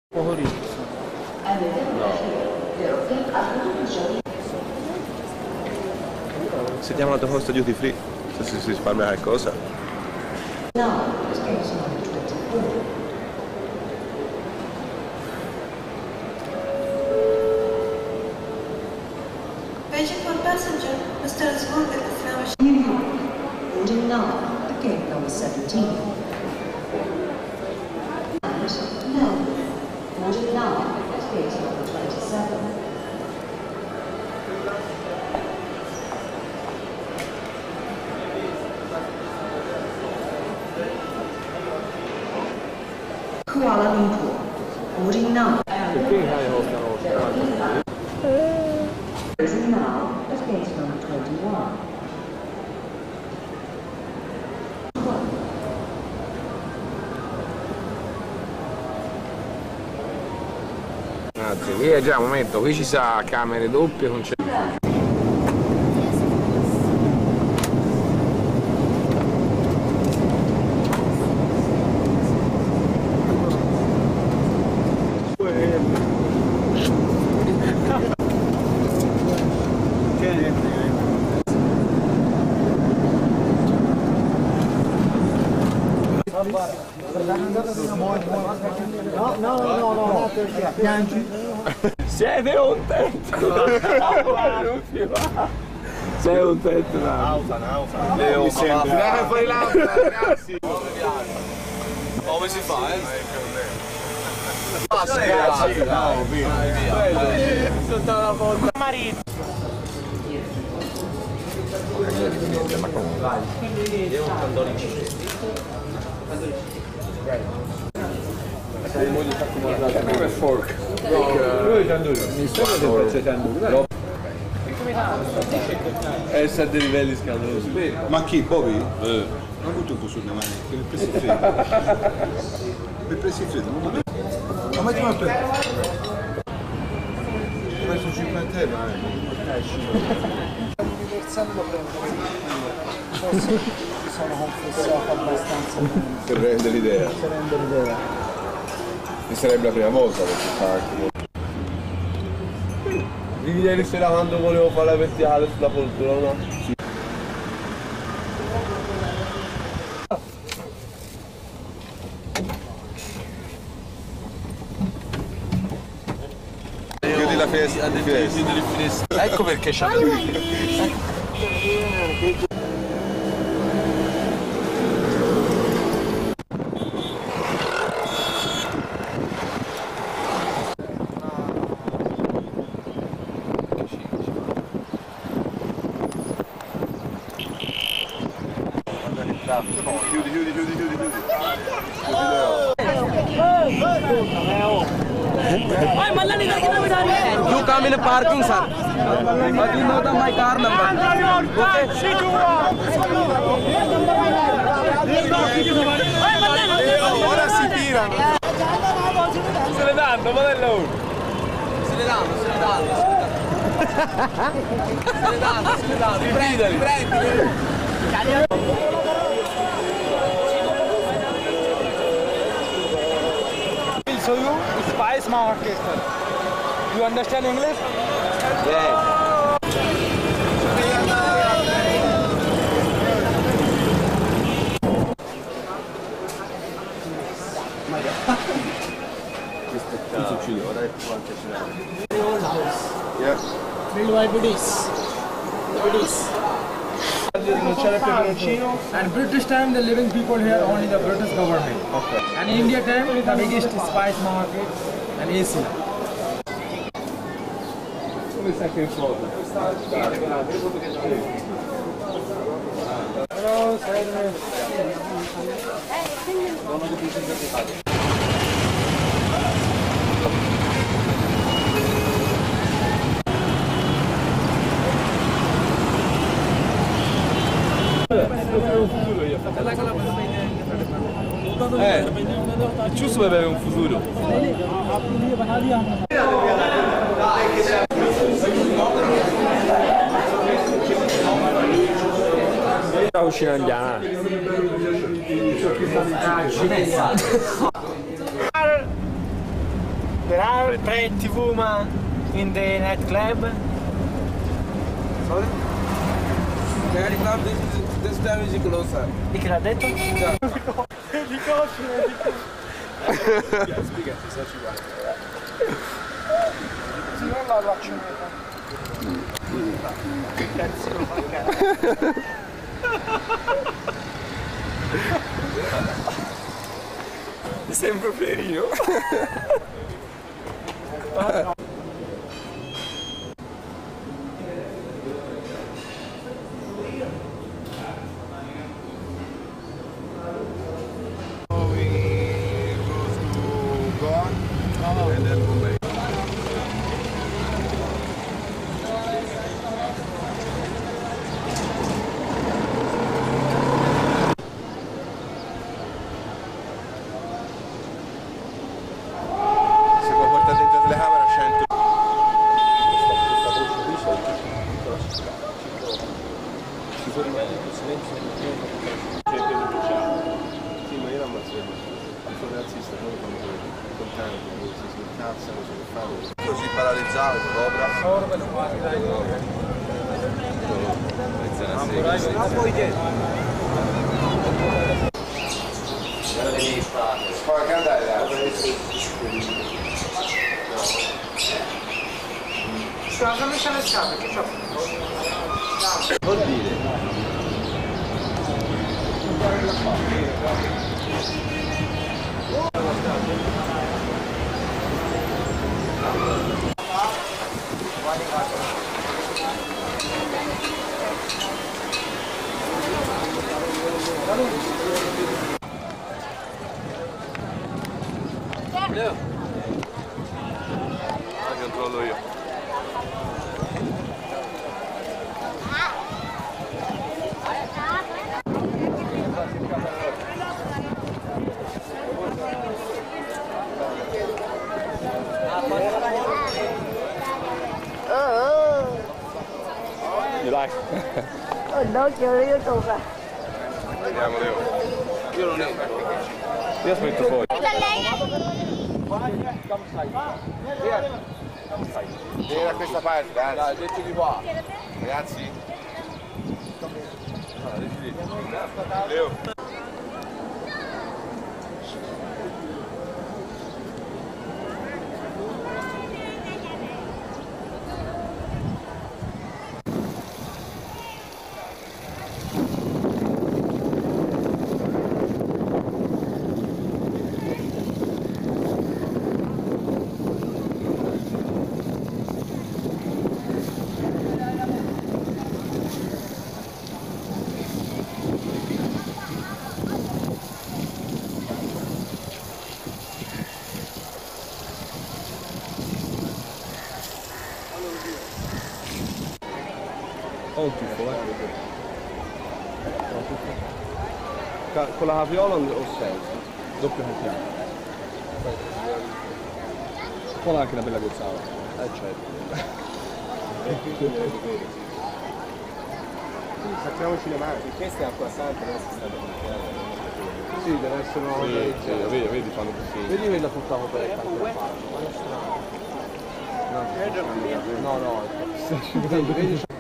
Poco ricco. Sentiamo l'altra posta duty free, se si risparmia qualcosa. Attention for passenger, Mr. Zvon at the Flemish. New York, boarding now, at gate number 17. And Melbourne, boarding now, at gate number 27. Kuala Lumpur, boarding now. Closing now at gate number 21. Grazie, qui è già un momento, qui ci sa camere doppie con No, piangi. Siete contenti? Non si va. Sei contento? Mi sembra. Dai fuori l'auto, ragazzi. Come si fa, Sotto la porta. Marito. Ma comunque. Io un tandoori Come fork. Lui è tandoori. Mi sembra che faccia tandoori. Essa ha dei livelli scandalosi. Ma chi? Bobby? Non butto un po' sulle mani, che mi presi freddo. Mi presi freddo, non mi... Ma metti una per... Ho messo 50 euro, L'universale lo prendo. Forse mi sono confessato abbastanza. Per rendere l'idea. Per rendere l'idea. Mi sarebbe la prima volta perché fa anche molto. Di ieri sera quando volevo fare la verticale sulla poltrona, no? Sì. Chiudi la finestra. Ecco perché c'è. You come in the parking, sir. But you know my car number. Ora si tirano. Se ne danno, modello. Se ne danno. Riprendi. So you Spice Market. You understand English? Yeah. Non c'è il peperoncino. And British time the living people here only the British government. Okay. And India time the biggest spice market and AC. Come sta che foto? Hello, sir. Giusto per avere un futuro. La cucina indiana. There are pretty women in the nightclub. Sorry? Nightclub, this time is closer. Di che l'ha detto? Di cosce. Spiegati, se ci guarda. Sì, non la faccio. Che cazzo lo fa cazzo? Sembra un ferino. Sì, ma io l'ammazzerebbe. Sono razzista, non contento, si incazzano, si fanno. Così paralizzato, proprio. Ma poi che? Poi che andare là? Cosa mi sono le scarpe? Che c'ho? Vuol dire? Controllo io. You like? No, io YouTube. Vediamo Leo. Io non entro. Io aspetto fuori. Vieni da questa parte, dai. Dai, detti di qua. Ragazzi. Leo. Ho un tuffo, con la viola o senza? Doppio campione. Poi anche una bella gozzata. Certo. Facciamoci le mani. Questa è acqua santa, non si sta da sì, deve essere una vedi, fanno così. Vedi quella tutta coperta. No, no, vedi